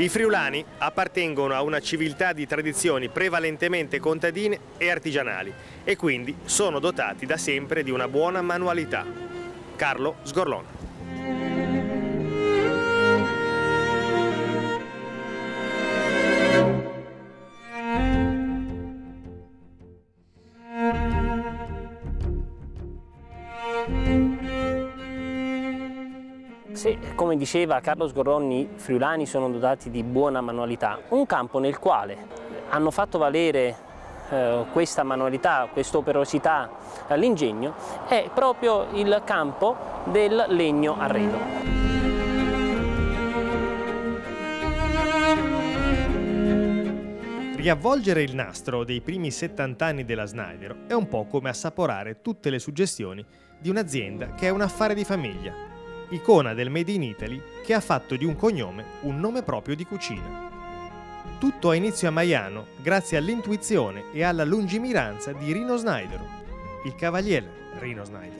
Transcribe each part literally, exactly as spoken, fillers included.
I friulani appartengono a una civiltà di tradizioni prevalentemente contadine e artigianali e quindi sono dotati da sempre di una buona manualità. Carlo Sgorlon. Se, come diceva Carlo Sgorlon, i friulani sono dotati di buona manualità, un campo nel quale hanno fatto valere eh, questa manualità, questa operosità, eh, l'ingegno, è proprio il campo del legno arredo. Riavvolgere il nastro dei primi settanta anni della Snydero è un po' come assaporare tutte le suggestioni di un'azienda che è un affare di famiglia, icona del Made in Italy che ha fatto di un cognome un nome proprio di cucina. Tutto ha inizio a Maiano grazie all'intuizione e alla lungimiranza di Rino Snydero, il cavaliere Rino Snydero.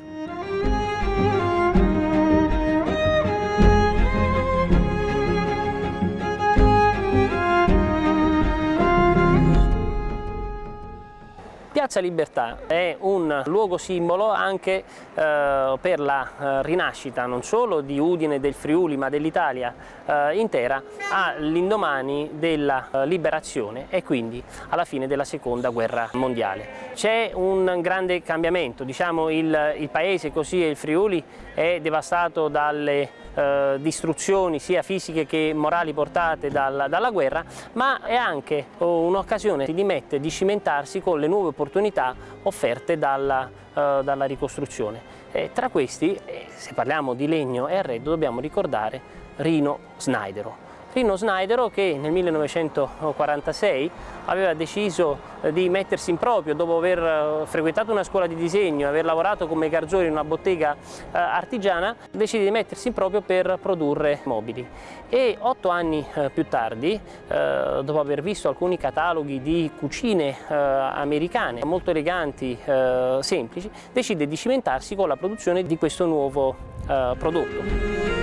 Piazza Libertà è un luogo simbolo anche eh, per la eh, rinascita non solo di Udine e del Friuli ma dell'Italia eh, intera all'indomani della eh, liberazione e quindi alla fine della seconda guerra mondiale. C'è un grande cambiamento, diciamo il, il paese così e il Friuli è devastato dalle Eh, distruzioni sia fisiche che morali portate dalla, dalla guerra, ma è anche oh, un'occasione di mettere, di cimentarsi con le nuove opportunità offerte dalla, eh, dalla ricostruzione. E tra questi, eh, se parliamo di legno e arredo, dobbiamo ricordare Rino Snydero. Rino Snydero che nel millenovecentoquarantasei aveva deciso di mettersi in proprio dopo aver frequentato una scuola di disegno e aver lavorato come garzone in una bottega artigiana, decide di mettersi in proprio per produrre mobili. E otto anni più tardi, dopo aver visto alcuni cataloghi di cucine americane molto eleganti, semplici, decide di cimentarsi con la produzione di questo nuovo prodotto.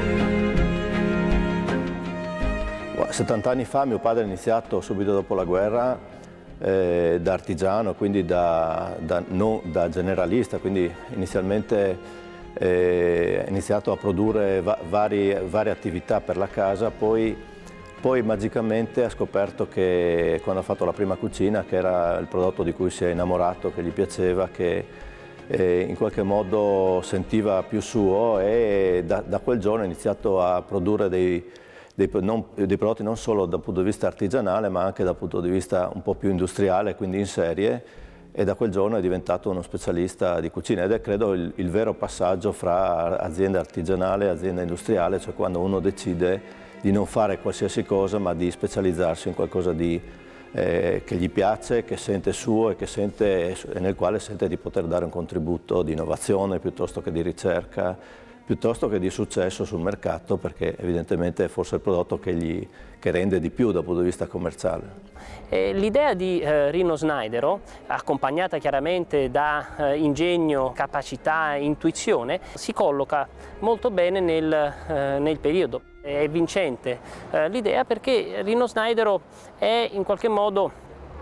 settanta anni fa mio padre ha iniziato subito dopo la guerra eh, da artigiano, quindi da, da, non, da generalista, quindi inizialmente eh, ha iniziato a produrre va, vari, varie attività per la casa, poi, poi magicamente ha scoperto che quando ha fatto la prima cucina, che era il prodotto di cui si è innamorato, che gli piaceva, che eh, in qualche modo sentiva più suo, e da, da quel giorno ha iniziato a produrre dei Dei, non, dei prodotti non solo dal punto di vista artigianale ma anche dal punto di vista un po' più industriale, quindi in serie, e da quel giorno è diventato uno specialista di cucina ed è credo il, il vero passaggio fra azienda artigianale e azienda industriale, cioè quando uno decide di non fare qualsiasi cosa ma di specializzarsi in qualcosa di, eh, che gli piace, che sente suo e, che sente, e nel quale sente di poter dare un contributo di innovazione piuttosto che di ricerca, piuttosto che di successo sul mercato, perché evidentemente è forse il prodotto che, gli, che rende di più dal punto di vista commerciale. L'idea di eh, Rino Snydero, accompagnata chiaramente da eh, ingegno, capacità e intuizione, si colloca molto bene nel, eh, nel periodo. È vincente eh, l'idea perché Rino Snydero è in qualche modo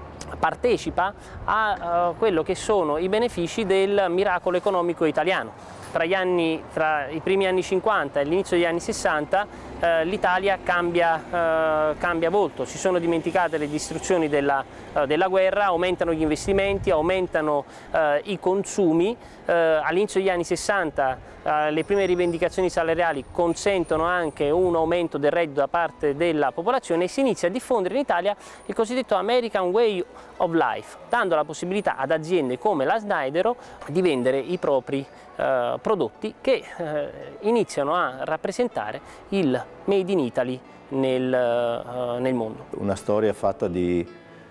partecipa a uh, quello che sono i benefici del miracolo economico italiano. Tra, gli anni, tra i primi anni cinquanta e l'inizio degli anni sessanta eh, l'Italia cambia, eh, cambia volto, si sono dimenticate le distruzioni della, eh, della guerra, aumentano gli investimenti, aumentano eh, i consumi, eh, all'inizio degli anni sessanta eh, le prime rivendicazioni salariali consentono anche un aumento del reddito da parte della popolazione e si inizia a diffondere in Italia il cosiddetto American Way of Life, dando la possibilità ad aziende come la Snydero di vendere i propri eh, prodotti che eh, iniziano a rappresentare il Made in Italy nel, eh, nel mondo. Una storia fatta di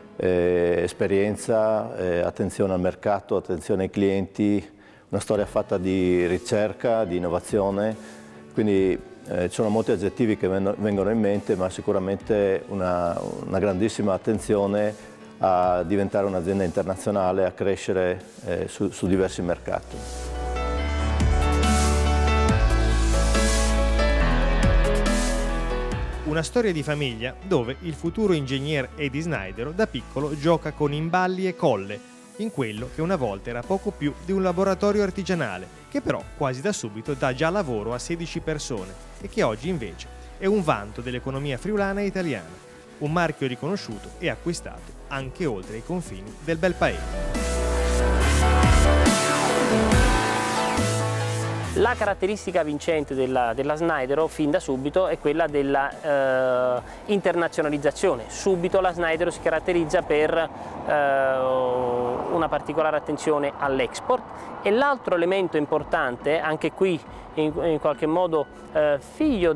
eh, esperienza, eh, attenzione al mercato, attenzione ai clienti, una storia fatta di ricerca, di innovazione, quindi eh, ci sono molti aggettivi che vengono in mente, ma sicuramente una, una grandissima attenzione a diventare un'azienda internazionale, a crescere eh, su, su diversi mercati. Una storia di famiglia dove il futuro ingegner Eddie Snidero da piccolo gioca con imballi e colle, in quello che una volta era poco più di un laboratorio artigianale, che però quasi da subito dà già lavoro a sedici persone e che oggi invece è un vanto dell'economia friulana e italiana, un marchio riconosciuto e acquistato anche oltre i confini del bel paese. La caratteristica vincente della, della Snidero fin da subito è quella della eh, internazionalizzazione. Subito la Snidero si caratterizza per eh, una particolare attenzione all'export, e l'altro elemento importante, anche qui in, in qualche modo eh, figlio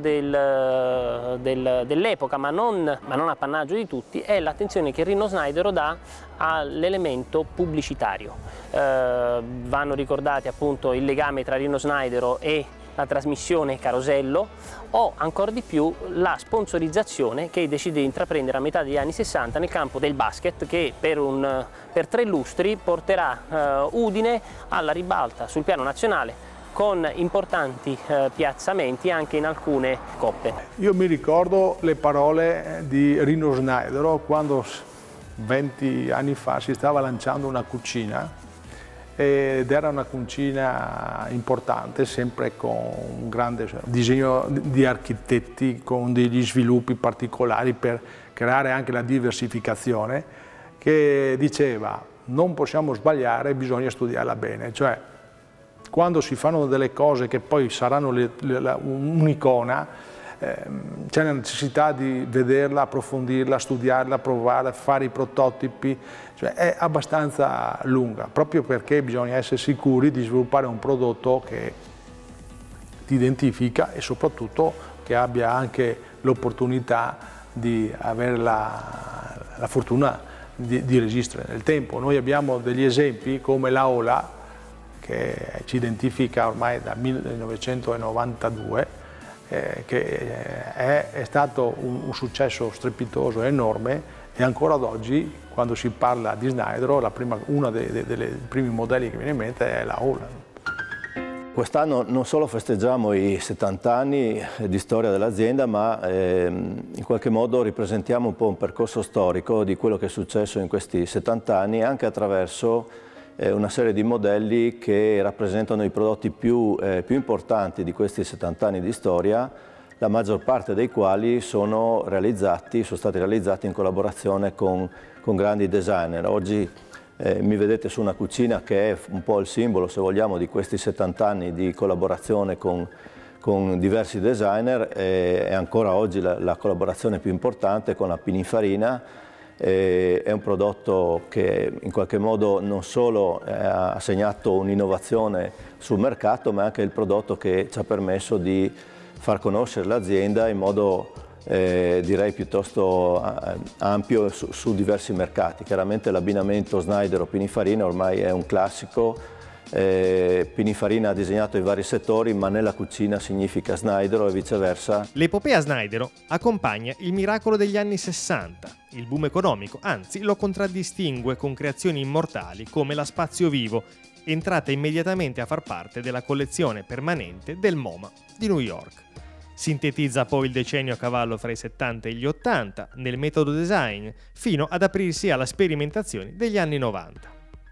del, del, dell'epoca ma non, ma non appannaggio di tutti, è l'attenzione che Rino Snidero dà all'elemento pubblicitario. Eh, vanno ricordati appunto il legame tra Rino Snidero e la trasmissione Carosello, o ancora di più la sponsorizzazione che decide di intraprendere a metà degli anni sessanta nel campo del basket, che per, un, per tre lustri porterà eh, Udine alla ribalta sul piano nazionale, con importanti eh, piazzamenti anche in alcune coppe. Io mi ricordo le parole di Rino Snidero quando venti anni fa si stava lanciando una cucina, ed era una cucina importante, sempre con un grande disegno di architetti, con degli sviluppi particolari per creare anche la diversificazione, che diceva: non possiamo sbagliare, bisogna studiarla bene. Cioè, quando si fanno delle cose che poi saranno un'icona, eh, c'è la necessità di vederla, approfondirla, studiarla, provarla, fare i prototipi. Cioè, è abbastanza lunga, proprio perché bisogna essere sicuri di sviluppare un prodotto che ti identifica e soprattutto che abbia anche l'opportunità di avere la, la fortuna di, di resistere nel tempo. Noi abbiamo degli esempi come la Ola, che ci identifica ormai dal millenovecentonovantadue, eh, che è, è stato un, un successo strepitoso, enorme, e ancora ad oggi, quando si parla di Snidero, la prima, uno dei, dei, dei primi modelli che viene in mente è la Ola. Quest'anno non solo festeggiamo i settanta anni di storia dell'azienda, ma ehm, in qualche modo ripresentiamo un po' un percorso storico di quello che è successo in questi settanta anni, anche attraverso eh, una serie di modelli che rappresentano i prodotti più, eh, più importanti di questi settanta anni di storia, la maggior parte dei quali sono, realizzati, sono stati realizzati in collaborazione con, con grandi designer. Oggi eh, mi vedete su una cucina che è un po' il simbolo, se vogliamo, di questi settanta anni di collaborazione con, con diversi designer. Eh, è ancora oggi la, la collaborazione più importante con la Pininfarina. Eh, è un prodotto che in qualche modo non solo eh, ha segnato un'innovazione sul mercato, ma è anche il prodotto che ci ha permesso di far conoscere l'azienda in modo eh, direi piuttosto ampio su, su diversi mercati. Chiaramente l'abbinamento Snidero-Pininfarina ormai è un classico. Eh, Pininfarina ha disegnato i vari settori, ma nella cucina significa Snidero e viceversa. L'epopea Snidero accompagna il miracolo degli anni sessanta, il boom economico, anzi lo contraddistingue con creazioni immortali come la Spazio Vivo, entrata immediatamente a far parte della collezione permanente del MoMA di New York. Sintetizza poi il decennio a cavallo fra i settanta e gli ottanta nel metodo design, fino ad aprirsi alla sperimentazione degli anni novanta.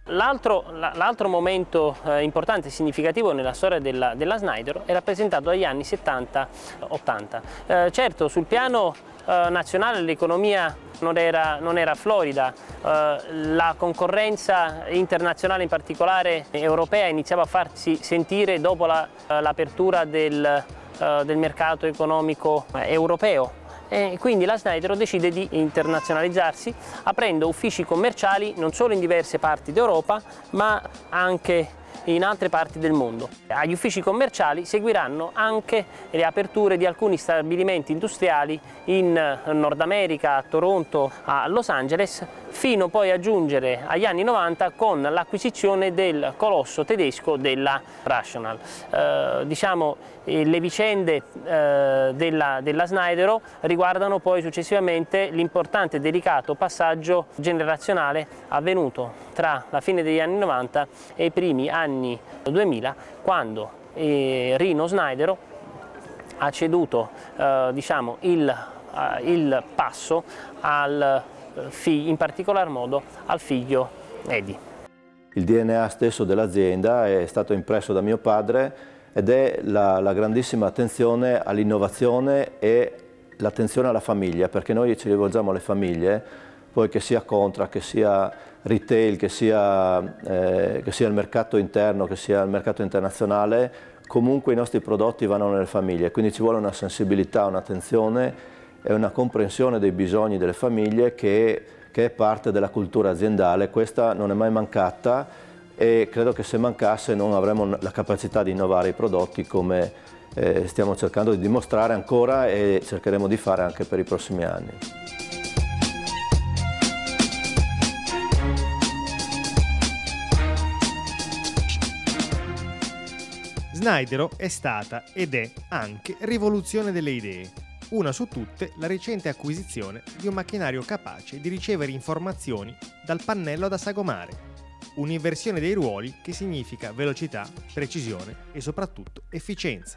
L'altro momento eh, importante e significativo nella storia della, della Snidero è rappresentato dagli anni settanta ottanta. Eh, certo, sul piano eh, nazionale l'economia non era, non era florida, eh, la concorrenza internazionale, in particolare europea, iniziava a farsi sentire dopo l'apertura la, del, eh, del mercato economico europeo. E quindi la Snidero decide di internazionalizzarsi aprendo uffici commerciali non solo in diverse parti d'Europa ma anche in altre parti del mondo. Agli uffici commerciali seguiranno anche le aperture di alcuni stabilimenti industriali in Nord America, a Toronto, a Los Angeles, fino poi a giungere agli anni novanta con l'acquisizione del colosso tedesco della Rational. Eh, diciamo, eh, le vicende eh, della, della Snidero riguardano poi successivamente l'importante e delicato passaggio generazionale avvenuto tra la fine degli anni novanta e i primi anni duemila, quando eh, Rino Snidero ha ceduto eh, diciamo, il eh, il passo al, in particolar modo al figlio Edi. Il D N A stesso dell'azienda è stato impresso da mio padre ed è la, la grandissima attenzione all'innovazione e l'attenzione alla famiglia, perché noi ci rivolgiamo alle famiglie, poi che sia Contra, che sia retail, che sia, eh, che sia il mercato interno, che sia il mercato internazionale, comunque i nostri prodotti vanno nelle famiglie, quindi ci vuole una sensibilità, un'attenzione e una comprensione dei bisogni delle famiglie che, che è parte della cultura aziendale. Questa non è mai mancata e credo che se mancasse non avremmo la capacità di innovare i prodotti come eh, stiamo cercando di dimostrare ancora e cercheremo di fare anche per i prossimi anni. Snaidero è stata ed è anche rivoluzione delle idee. Una su tutte, la recente acquisizione di un macchinario capace di ricevere informazioni dal pannello da sagomare. Un'inversione dei ruoli che significa velocità, precisione e soprattutto efficienza.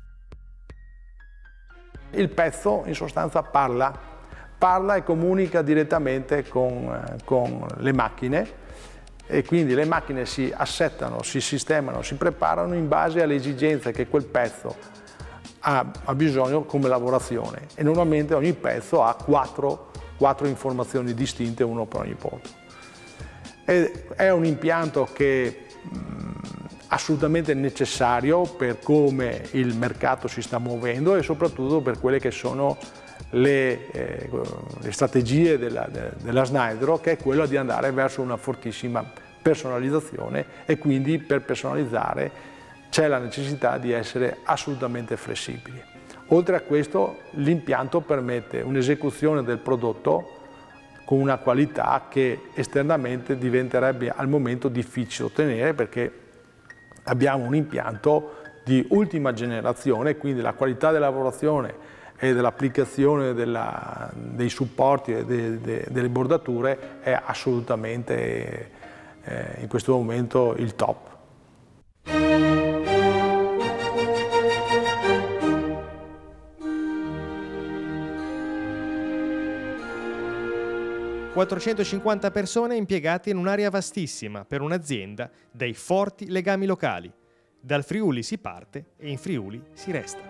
Il pezzo in sostanza parla, parla e comunica direttamente con, con le macchine. E quindi le macchine si assettano, si sistemano, si preparano in base alle esigenze che quel pezzo ha, ha bisogno come lavorazione e normalmente ogni pezzo ha quattro, quattro informazioni distinte, uno per ogni porto. E è un impianto che è assolutamente necessario per come il mercato si sta muovendo e soprattutto per quelle che sono Le, eh, le strategie della, della Snaidero, che è quella di andare verso una fortissima personalizzazione e quindi per personalizzare c'è la necessità di essere assolutamente flessibili. Oltre a questo l'impianto permette un'esecuzione del prodotto con una qualità che esternamente diventerebbe al momento difficile ottenere perché abbiamo un impianto di ultima generazione, quindi la qualità della lavorazione e dell'applicazione dei supporti e de, de, delle bordature è assolutamente eh, in questo momento il top. quattrocentocinquanta persone impiegate in un'area vastissima per un'azienda dai forti legami locali. Dal Friuli si parte e in Friuli si resta.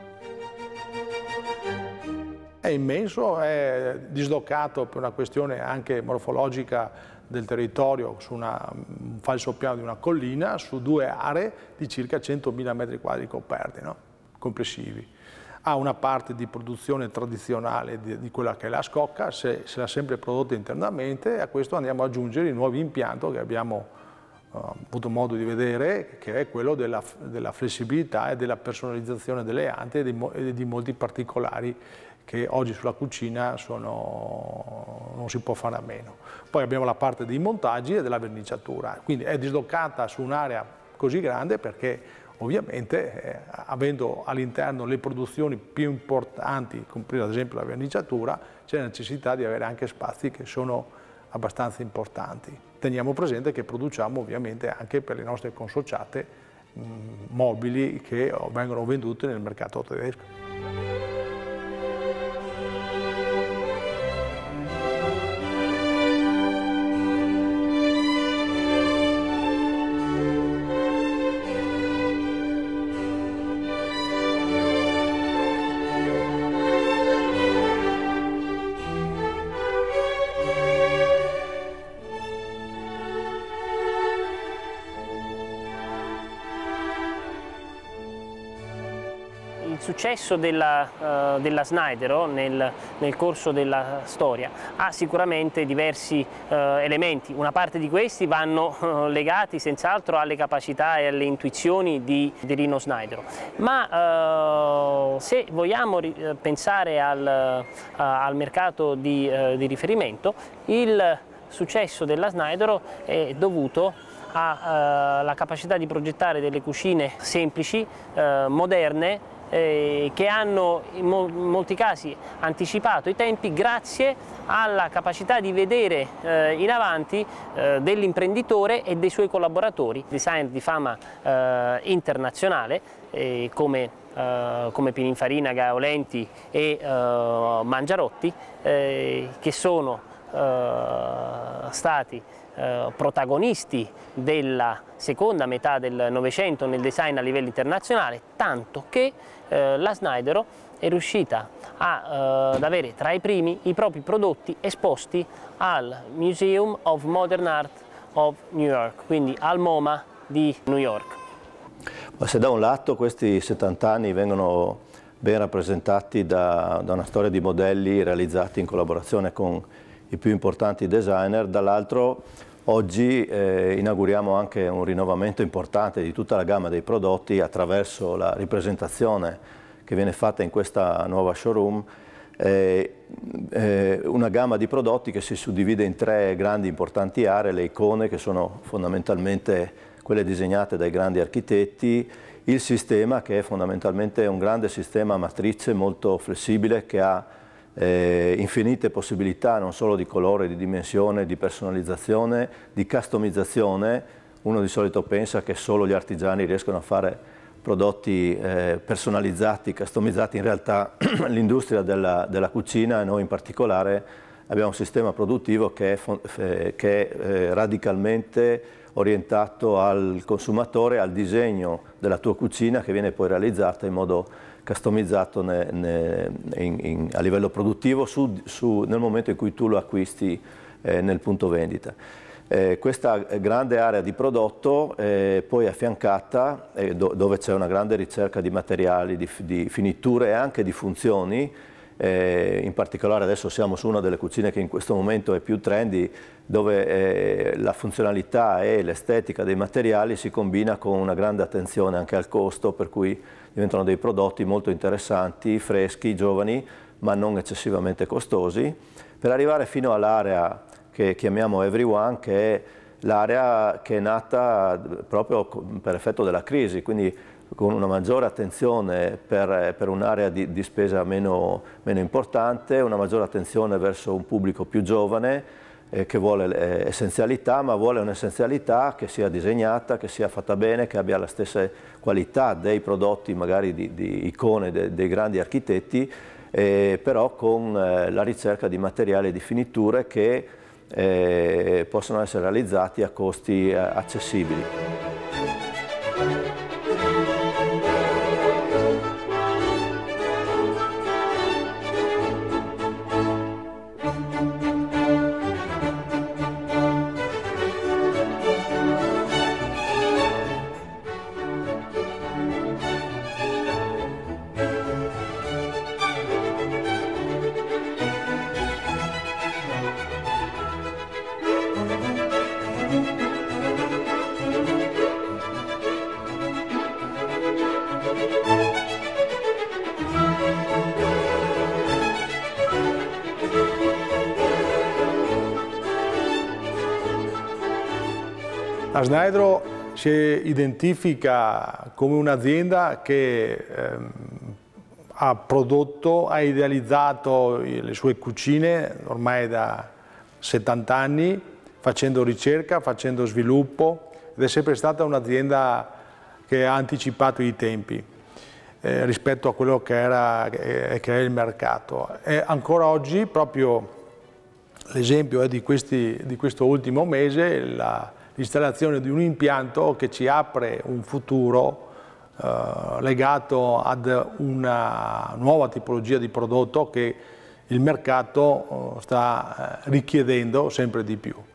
È immenso, è dislocato per una questione anche morfologica del territorio su una, un falso piano di una collina su due aree di circa centomila metri quadri coperti, no? Complessivi. Ha una parte di produzione tradizionale di, di quella che è la scocca, se, se l'ha sempre prodotta internamente e a questo andiamo ad aggiungere il nuovo impianto che abbiamo uh, avuto modo di vedere, che è quello della, della flessibilità e della personalizzazione delle ante e di, e di molti particolari che oggi sulla cucina sono, non si può fare a meno. Poi abbiamo la parte dei montaggi e della verniciatura, quindi è dislocata su un'area così grande perché ovviamente eh, avendo all'interno le produzioni più importanti, compresa ad esempio la verniciatura, c'è la necessità di avere anche spazi che sono abbastanza importanti. Teniamo presente che produciamo ovviamente anche per le nostre consociate mh, mobili che vengono vendute nel mercato tedesco. Il successo della, uh, della Snaidero nel, nel corso della storia ha sicuramente diversi uh, elementi. Una parte di questi vanno uh, legati senz'altro alle capacità e alle intuizioni di, di Rino Snaidero, ma uh, se vogliamo pensare al, uh, al mercato di, uh, di riferimento, il successo della Snaidero è dovuto alla uh, capacità di progettare delle cucine semplici, uh, moderne, eh, che hanno in, mo in molti casi anticipato i tempi grazie alla capacità di vedere eh, in avanti eh, dell'imprenditore e dei suoi collaboratori, designer di fama eh, internazionale eh, come Uh, come Pininfarina, Gaolenti e uh, Mangiarotti, eh, che sono uh, stati uh, protagonisti della seconda metà del Novecento nel design a livello internazionale, tanto che uh, la Schneidero è riuscita a, uh, ad avere tra i primi i propri prodotti esposti al Museum of Modern Art of New York, quindi al MoMA di New York. Ma se da un lato questi settanta anni vengono ben rappresentati da, da una storia di modelli realizzati in collaborazione con i più importanti designer, dall'altro oggi eh, inauguriamo anche un rinnovamento importante di tutta la gamma dei prodotti attraverso la ripresentazione che viene fatta in questa nuova showroom, eh, eh, una gamma di prodotti che si suddivide in tre grandi importanti aree: le icone, che sono fondamentalmente quelle disegnate dai grandi architetti, il sistema, che è fondamentalmente un grande sistema a matrice molto flessibile che ha eh, infinite possibilità non solo di colore, di dimensione, di personalizzazione, di customizzazione. Uno di solito pensa che solo gli artigiani riescono a fare prodotti eh, personalizzati, customizzati. In realtà l'industria della, della cucina, e noi in particolare, abbiamo un sistema produttivo che è, che è eh, radicalmente orientato al consumatore, al disegno della tua cucina, che viene poi realizzata in modo customizzato ne, ne, in, in, a livello produttivo su, su, nel momento in cui tu lo acquisti eh, nel punto vendita. Eh, questa grande area di prodotto è poi affiancata, eh, do, dove c'è una grande ricerca di materiali, di, di finiture e anche di funzioni. Eh, in particolare adesso siamo su una delle cucine che in questo momento è più trendy, dove eh, la funzionalità e l'estetica dei materiali si combina con una grande attenzione anche al costo, per cui diventano dei prodotti molto interessanti, freschi, giovani, ma non eccessivamente costosi, per arrivare fino all'area che chiamiamo Everyone, che è l'area che è nata proprio per effetto della crisi, quindi con una maggiore attenzione per, per un'area di, di spesa meno, meno importante, una maggiore attenzione verso un pubblico più giovane eh, che vuole eh, essenzialità, ma vuole un'essenzialità che sia disegnata, che sia fatta bene, che abbia la stessa qualità dei prodotti magari di, di icone de, dei grandi architetti, eh, però con eh, la ricerca di materiali e di finiture che eh, possono essere realizzati a costi eh, accessibili. La Schneidero si identifica come un'azienda che ehm, ha prodotto, ha idealizzato le sue cucine ormai da settanta anni, facendo ricerca, facendo sviluppo, ed è sempre stata un'azienda che ha anticipato i tempi eh, rispetto a quello che era, che è il mercato. E ancora oggi, proprio l'esempio è di, questi, di questo ultimo mese, la, l'installazione di un impianto che ci apre un futuro eh, legato ad una nuova tipologia di prodotto che il mercato eh, sta eh, richiedendo sempre di più.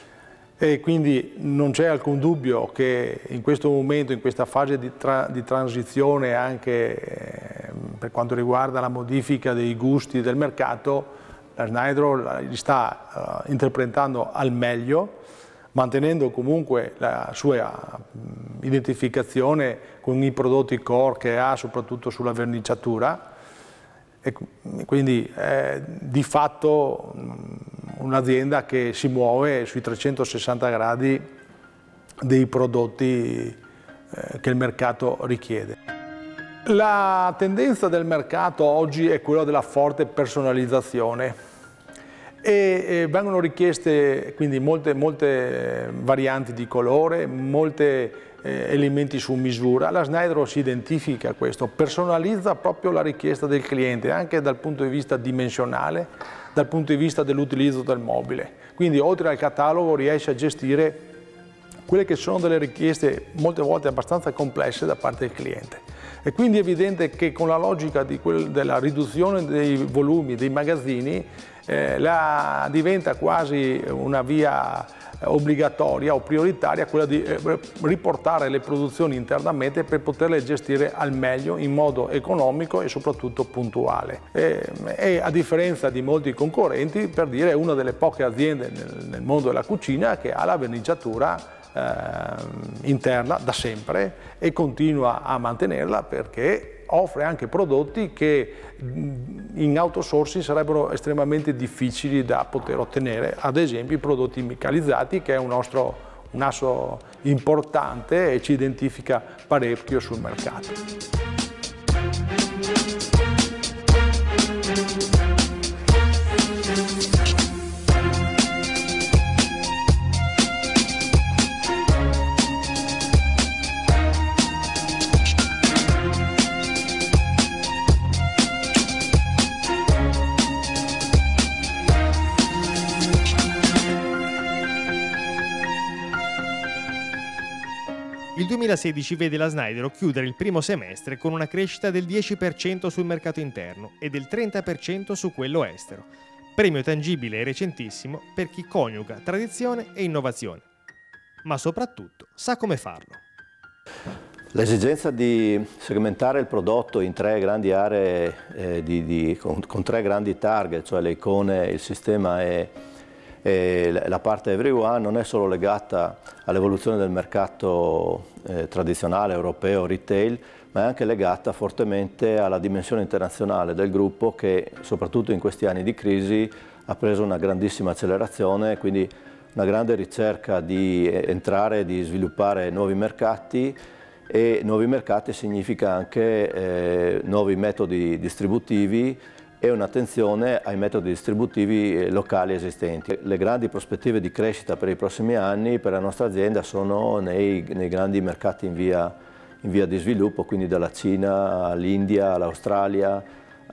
E quindi non c'è alcun dubbio che in questo momento, in questa fase di, tra, di transizione anche eh, per quanto riguarda la modifica dei gusti del mercato, la Schneidero li sta eh, interpretando al meglio, mantenendo comunque la sua identificazione con i prodotti core che ha, soprattutto sulla verniciatura, e quindi è di fatto un'azienda che si muove sui trecentosessanta gradi dei prodotti che il mercato richiede. La tendenza del mercato oggi è quella della forte personalizzazione e, e vengono richieste quindi molte, molte varianti di colore, molti eh, elementi su misura. La Schneidero si identifica a questo, personalizza proprio la richiesta del cliente anche dal punto di vista dimensionale, dal punto di vista dell'utilizzo del mobile. Quindi oltre al catalogo riesce a gestire quelle che sono delle richieste molte volte abbastanza complesse da parte del cliente. E quindi è evidente che con la logica di quel, della riduzione dei volumi, dei magazzini, eh, la, diventa quasi una via obbligatoria o prioritaria quella di eh, riportare le produzioni internamente per poterle gestire al meglio in modo economico e soprattutto puntuale. E, e a differenza di molti concorrenti, per dire, è una delle poche aziende nel, nel mondo della cucina che ha la verniciatura Eh, interna da sempre e continua a mantenerla perché offre anche prodotti che in outsourcing sarebbero estremamente difficili da poter ottenere, ad esempio i prodotti micalizzati, che è un nostro un asso importante e ci identifica parecchio sul mercato. Il duemilasedici vede la Schneidero chiudere il primo semestre con una crescita del dieci per cento sul mercato interno e del trenta per cento su quello estero, premio tangibile e recentissimo per chi coniuga tradizione e innovazione, ma soprattutto sa come farlo. L'esigenza di segmentare il prodotto in tre grandi aree, eh, di, di, con, con tre grandi target, cioè le icone, il sistema e E la parte everyone, non è solo legata all'evoluzione del mercato eh, tradizionale europeo, retail, ma è anche legata fortemente alla dimensione internazionale del gruppo che soprattutto in questi anni di crisi ha preso una grandissima accelerazione, quindi una grande ricerca di entrare, di sviluppare nuovi mercati, e nuovi mercati significa anche eh, nuovi metodi distributivi e un'attenzione ai metodi distributivi locali esistenti. Le grandi prospettive di crescita per i prossimi anni per la nostra azienda sono nei, nei grandi mercati in via, in via di sviluppo, quindi dalla Cina all'India, all'Australia,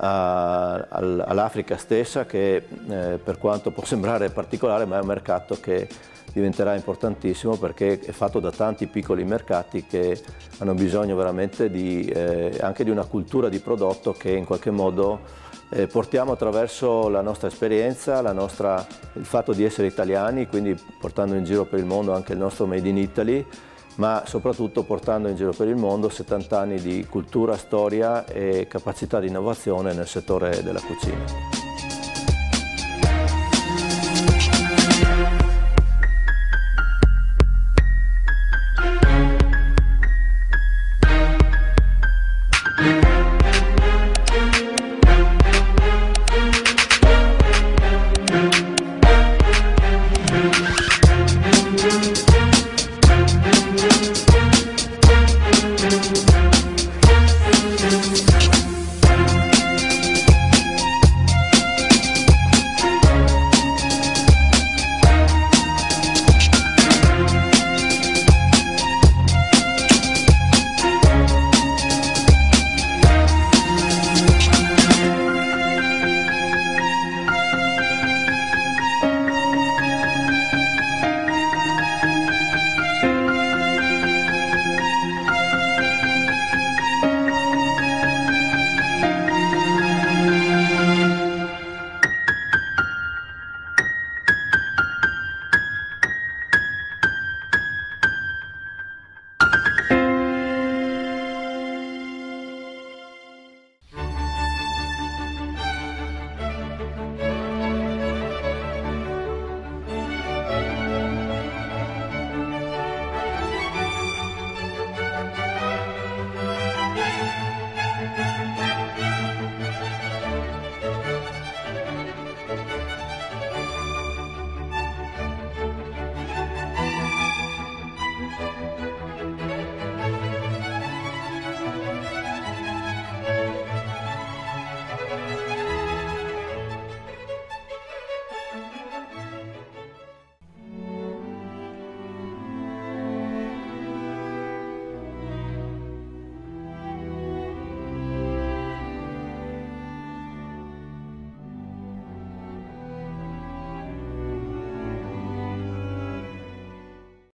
all'Africa stessa, che eh, per quanto può sembrare particolare, ma è un mercato che diventerà importantissimo perché è fatto da tanti piccoli mercati che hanno bisogno veramente di, eh, anche di una cultura di prodotto che in qualche modo Eh, portiamo attraverso la nostra esperienza, la nostra, il fatto di essere italiani, quindi portando in giro per il mondo anche il nostro Made in Italy, ma soprattutto portando in giro per il mondo settanta anni di cultura, storia e capacità di innovazione nel settore della cucina.